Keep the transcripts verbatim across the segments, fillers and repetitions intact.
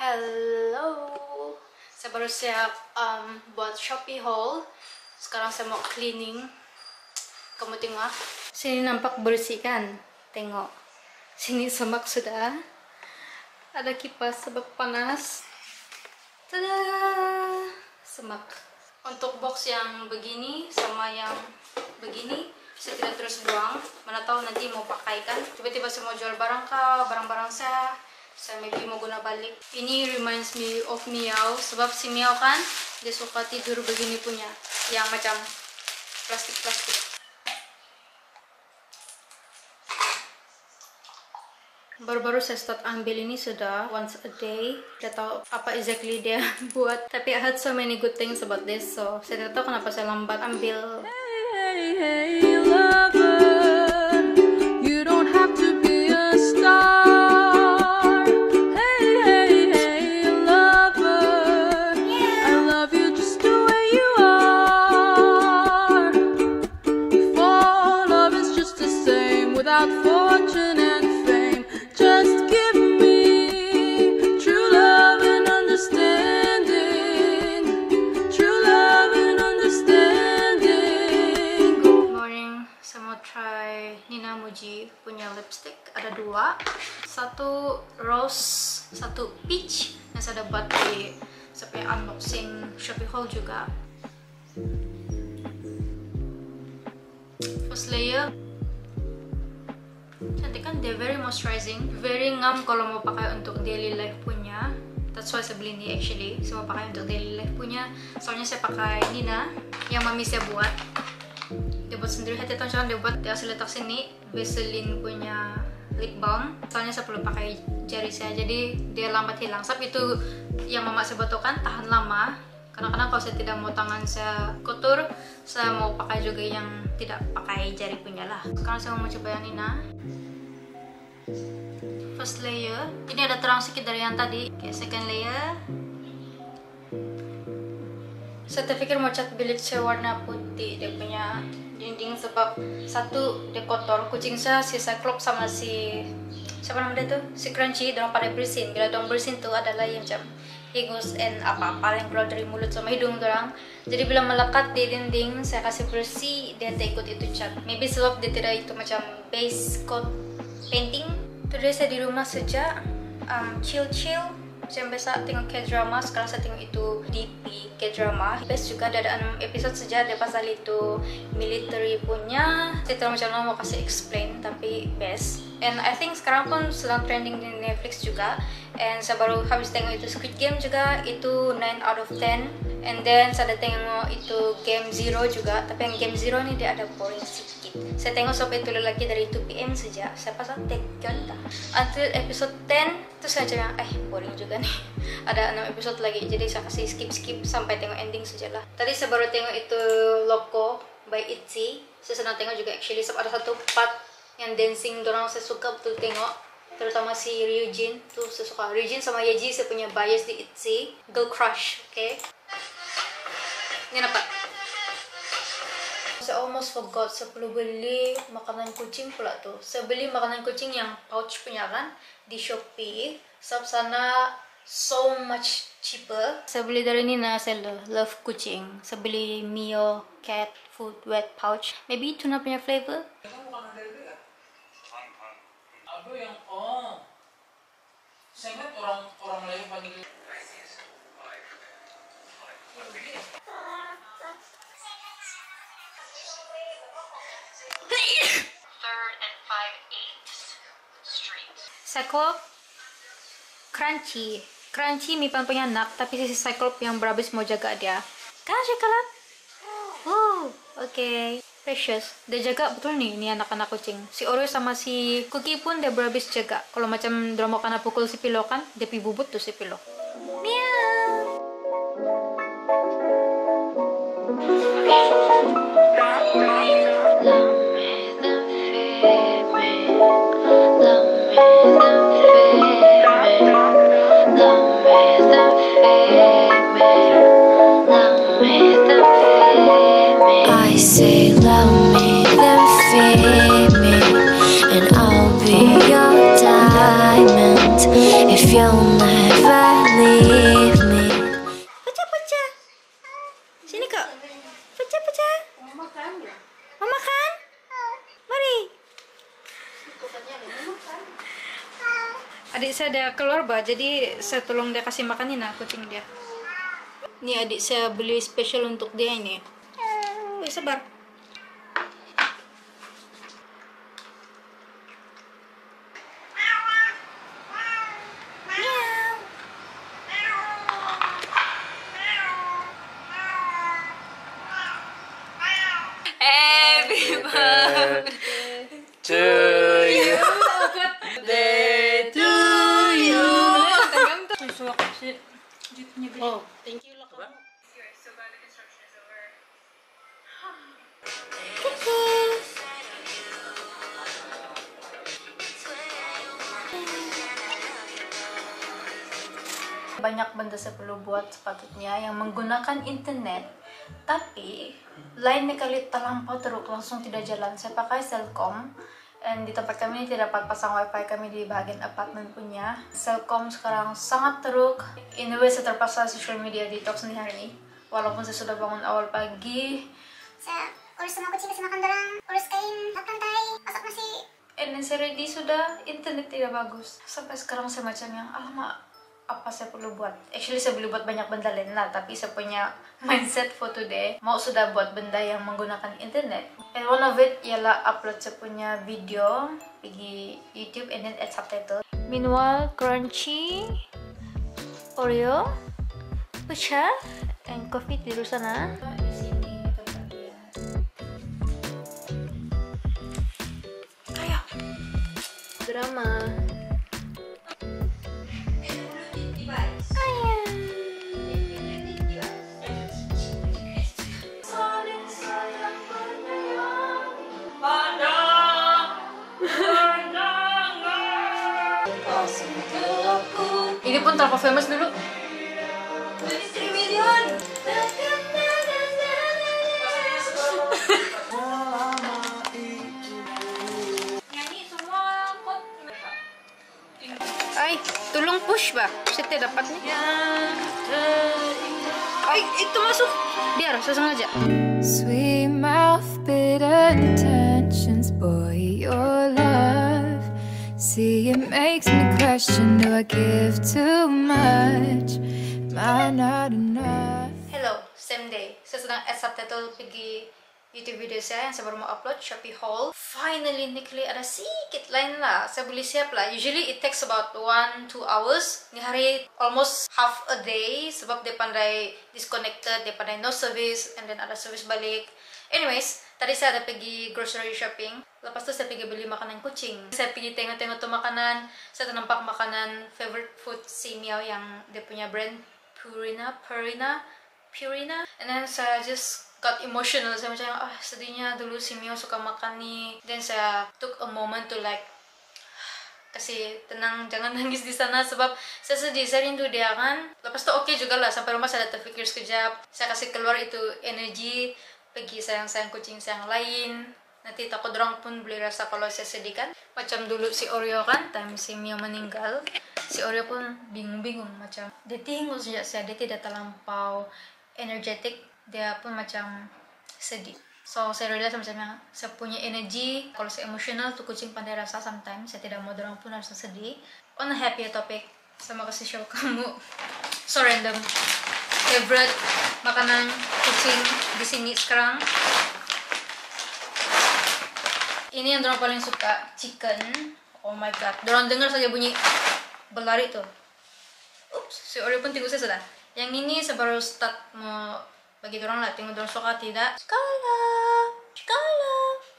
Hello, saya baru siap um, buat Shopee haul. Sekarang saya mau cleaning. Kamu tengok, sini nampak bersih kan? Tengok, sini semak sudah. Ada kipas sebab panas. Tada, semak. Untuk box yang begini sama yang begini, saya tidak terus buang. Mana tahu nanti mau pakai kan? Tiba-tiba saya mau jual barang kah, barang-barang saya. Saya maybe mau guna balik. Ini reminds me of Miao, sebab si Miao kan dia suka tidur begini punya, yang macam plastik-plastik. Baru-baru saya start ambil ini sudah once a day. Tidak tahu apa exactly dia buat, tapi I heard so many good things about this, so saya tidak tahu kenapa saya lambat ambil. Hey, hey, hey, lover, you don't have to be a star. Without fortune and fame, just give me true love and understanding. True love and understanding. Good morning, saya mau try Nina Muji punya lipstick. Ada dua, satu rose, satu peach yang saya dapat di sampai unboxing Shopee haul juga. First layer. Cantik kan, dia very moisturizing, very ngam kalau mau pakai untuk daily life punya. That's why saya beli ini actually, saya mau pakai untuk daily life punya. Soalnya saya pakai Nina yang mami saya buat. Dia buat sendiri, hati tahu jangan dia buat. Dia asli letak sini Vaseline punya lip balm. Soalnya saya perlu pakai jari saya, jadi dia lambat hilang. Sebab itu yang mama saya buat kan tahan lama. Kadang-kadang kalau saya tidak mau tangan saya kotor, saya mau pakai juga yang tidak pakai jari punya lah. Sekarang saya mau coba yang Nina. First layer, ini ada terang sedikit dari yang tadi. Oke, okay, second layer. Saya terpikir mau cat bilik saya warna putih dia punya dinding, sebab satu dia kotor. Kucing saya si Cyclops sama si siapa nama dia tuh, si Crunchy, dorang pada bersin. Bila dorang bersin tuh adalah yang macam hingus and apa-apa yang keluar dari mulut sama hidung dorang. Jadi bila melekat di dinding, saya kasih bersih, dia tak ikut itu cat. Maybe sebab dia tidak itu macam base coat painting. Today saya di rumah sejak um, chill-chill, macam biasa tengok K-drama. Sekarang saya tengok itu D P K-drama. Best juga, ada enam episode saja. Dia pasal itu military punya. Saya tahu macam mana mau kasih explain, tapi best. And I think sekarang pun sedang trending di Netflix juga. And saya baru habis tengok itu Squid Game juga, itu nine out of ten. And then saya ada tengok itu Game Zero juga, tapi yang Game Zero ni dia ada boring sedikit. Saya tengok sampai itu lagi dari two P M saja. Saya pasang tekan dah until episode ten, terus saya cakap eh boring juga nih. Ada enam episode lagi, jadi saya kasih skip-skip sampai tengok ending sajalah. Tadi saya baru tengok itu Loco by Itzy. Saya sedang tengok juga actually, sebab ada satu part yang dancing dorang saya suka betul tengok, terutama si Ryujin tuh saya suka. Ryujin sama Yeji saya punya bias di Itzy, girl crush. Oke, okay. Ini nampak. Saya almost forgot, saya perlu beli makanan kucing pula tuh. Saya beli makanan kucing yang pouch punya kan di Shopee. Sebab sana so much cheaper. Saya beli dari Nina, saya love kucing. Saya beli Mio cat food wet pouch. Maybe tuna punya flavor. Apa yang oh, saya ingat orang orang lain panggil. Third and five eighths Street. Cyclops, Crunchy, Crunchy Mipan punya anak, tapi si Cyclops yang berhabis mau jaga dia. Kan Cyclops? Oh, oke. Okay. Precious, dia jaga betul nih, nih anak-anak kucing. Si Oreo sama si Cookie pun dia berhabis jaga. Kalau macam drama karena pukul si Pilo kan, dia pi bubut tuh si Pilo. Meow. I say love me, then feed me, and I'll be your diamond if you'll never leave. ada keluar bah, jadi saya tolong dia kasih makanin nah kucing dia. Ini adik saya beli spesial untuk dia ini. Eh, sabar. Happy birthday to you. birthday to you. Oh, thank you lah kamu. Banyak benda saya perlu buat sepatutnya yang menggunakan internet, tapi lainnya kali terlampau teruk langsung tidak jalan. Saya pakai Cellcom, dan di tempat kami ini tidak dapat pasang wifi, kami di bagian apartemen punya. Cellcom sekarang sangat teruk. In a way saya terpaksa social media detox nih hari ini, walaupun saya sudah bangun awal pagi. Saya urus sama kucing, kasih makan dorang, urus kain, lap lantai, masak nasi. And then saya ready sudah, internet tidak bagus. Sampai sekarang saya macam yang, alamak, apa saya perlu buat? Actually saya boleh buat banyak benda lain lah, tapi saya punya mindset for today mau sudah buat benda yang menggunakan internet. And one of it ialah upload saya punya video pergi YouTube and then add subtitle. Meanwhile, Crunchy, Oreo, Pucha, and Coffee tidur sana. Di sini tempat dia. Ayo, drama. Ini pun terlalu famous dulu. Nyanyi semua kok. Ay, tolong push ba? Saya tidak dapat nih. Ay, itu masuk. Biar, saya sengaja. Sweet mouth, bitter intentions, boy, your love. See, it makes me question, do I give too much? Am I not enough? Hello, same day. Saya sedang add subtitle pergi YouTube video saya yang saya baru mau upload, Shopee haul. Finally, nih kali ada sedikit lain lah. Saya boleh siap lah. Usually it takes about one two hours. Ini hari almost half a day sebab dia pandai disconnected, dia pandai no service, and then ada service balik. Anyways, tadi saya ada pergi grocery shopping. Lepas tu saya pergi beli makanan kucing. Saya pergi tengok-tengok tuh makanan. Saya nampak makanan favorite food si Meow yang dia punya brand Purina, Purina, Purina. And then saya just got emotional. Saya macam, ah sedihnya dulu si Meow suka makan nih. Then saya took a moment to like kasih tenang, jangan nangis di sana sebab saya sedih, saya rindu dia kan. Lepas tu oke okay juga lah, sampai rumah saya ada terfikir sekejap. Saya kasih keluar itu energi, pergi sayang-sayang kucing sayang lain. Nanti takut orang pun boleh rasa kalau saya sedih kan. Macam dulu si Oreo kan, time si Meow meninggal, si Oreo pun bingung-bingung macam. Dia tinggal sejak saya, dia tidak terlampau energetic, dia pun macam sedih. So saya realize macam yang saya punya energi, kalau saya emotional tuh kucing pandai rasa sometimes. Saya tidak mau orang pun rasa sedih. On a happier topic, saya mau kasih show kamu so random favorite makanan kucing di sini sekarang. Ini yang dorang paling suka, chicken. Oh my god, dorang dengar saja bunyi berlari tuh. Ups, si Oreo pun tunggu saya sudah. Yang ini saya baru start mau bagi dorang lah, tengok dorang suka tidak. Skala, skala,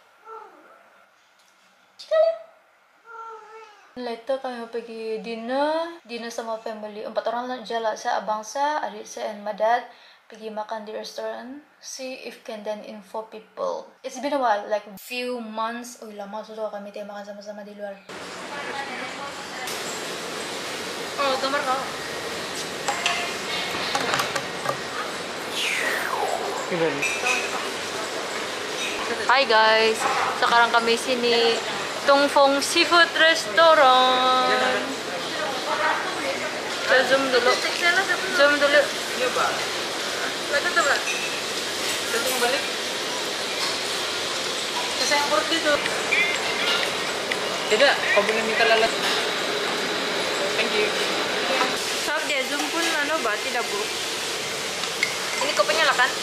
skala. Later kami mau pergi dinner, dinner sama family. Empat orang jalan, saya, abang saya, adik saya, and my dad. Pergi makan di restoran, see if can then in four people. It's been a while, like few months. Oh lama sudah kami tidak makan sama-sama di luar. Oh gambar kau. Hi guys, sekarang kami sini Tongfong Seafood Restaurant. Kita zoom dulu. Zoom dulu. Lagi tuh lah. Datang balik. Saya yang perut itu. Tidak, kau boleh minta lalat. Thank you. Saat dia zoom pun anu berarti dah buruk. Ini kau penyala kan?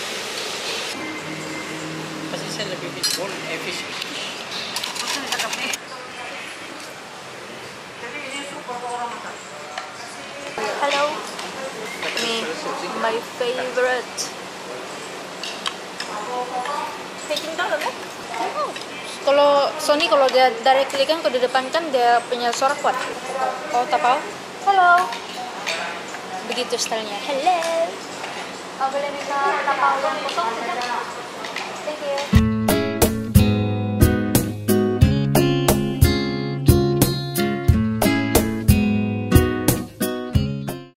Pasti saya lebih bon efisien. Hello. Nih, my favorite. Taking down kan? Kalau Sony kalau dia directly kan kalau di depan kan dia punya suara kuat. Oh tapau? Hello. Begitu stylenya. Hello. Oh, boleh minta tapau yang kosong saja? Thank you.